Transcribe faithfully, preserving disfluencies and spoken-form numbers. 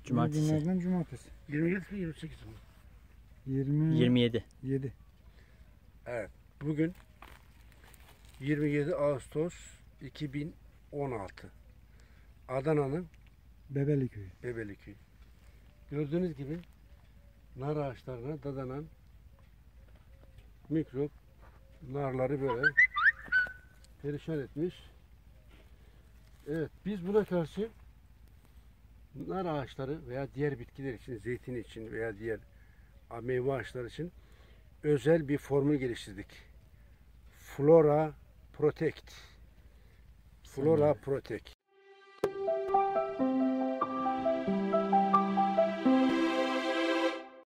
Cumartesi. Günlerden cumartesi. yirmi yedi mi yirmi sekiz mi? yirmi yirmi yedi. yedi. Evet. Bugün yirmi yedi Ağustos iki bin on altı. Adana'nın Bebeli köyü. Bebeli köyü. Gördüğünüz gibi nar ağaçlarına dadanan mikrop narları böyle perişan etmiş. Evet, biz buna karşı nar ağaçları veya diğer bitkiler için, zeytin için veya diğer meyve ağaçları için özel bir formül geliştirdik. Flora Protect. Flora Protect.